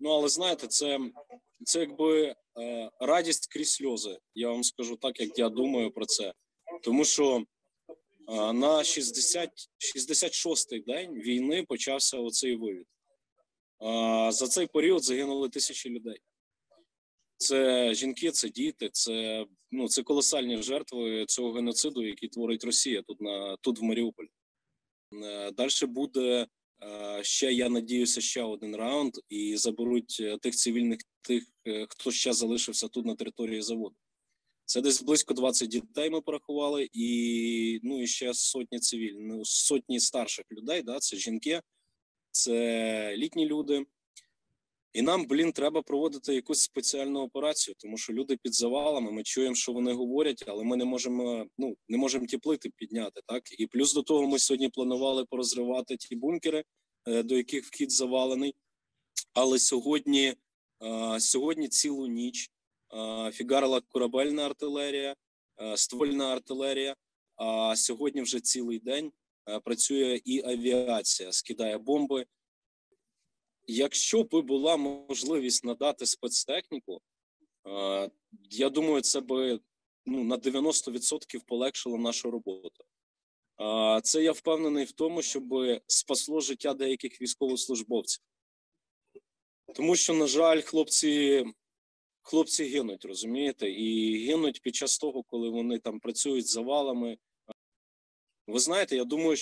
Ну, але знаєте, це якби радість крізь сльози. Я вам скажу так, як я думаю про це. Тому що на 66-й день війни почався оцей вивід. За цей період загинули тисячі людей. Це жінки, це діти, це колосальні жертви цього геноциду, який творить Росія тут в Маріуполі. Далі буде ще, я надіюся, ще один раунд і заберуть тих цивільних, хто ще залишився тут на території заводу. Це десь близько 20 дітей ми порахували і ще сотні старших людей, да, це жінки, це літні люди. І нам, треба проводити якусь спеціальну операцію, тому що люди під завалами, ми чуємо, що вони говорять, але ми не можемо ті плити підняти, так? І плюс до того ми сьогодні планували порозривати ті бункери, до яких вхід завалений. Але сьогодні цілу ніч фігарила корабельна артилерія, ствольна артилерія, а сьогодні вже цілий день працює і авіація, скидає бомби. Якщо б була можливість надати спецтехніку, я думаю, це би на 90% полегшило нашу роботу. Це я впевнений в тому, щоб спасло життя деяких військовослужбовців. Тому що, на жаль, хлопці гинуть, розумієте? І гинуть під час того, коли вони там працюють з завалами. Ви знаєте, я думаю,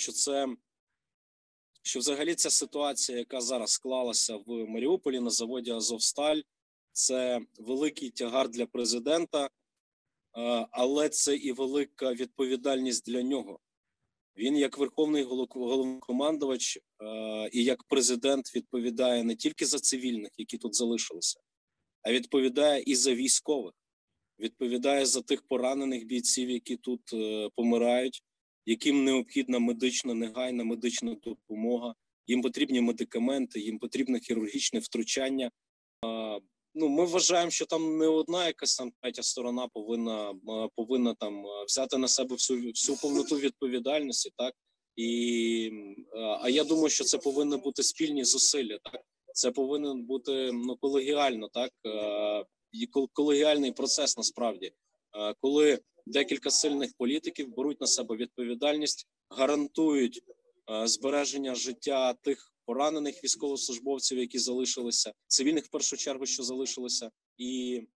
що взагалі ця ситуація, яка зараз склалася в Маріуполі на заводі «Азовсталь», це великий тягар для президента, але це і велика відповідальність для нього. Він як верховний головнокомандувач і як президент відповідає не тільки за цивільних, які тут залишилися, а відповідає і за військових, відповідає за тих поранених бійців, які тут помирають, яким необхідна негайна медична допомога, їм потрібні медикаменти, їм потрібне хірургічне втручання. Ми вважаємо, що там не одна якась там третя сторона повинна там взяти на себе всю повноту відповідальності, так? А я думаю, що це повинні бути спільні зусилля, так? Це повинен бути колегіально, так? І колегіальний процес насправді, коли декілька сильних політиків беруть на себе відповідальність, гарантують збереження життя тих поранених військовослужбовців, які залишилися, цивільних в першу чергу, що залишилися, і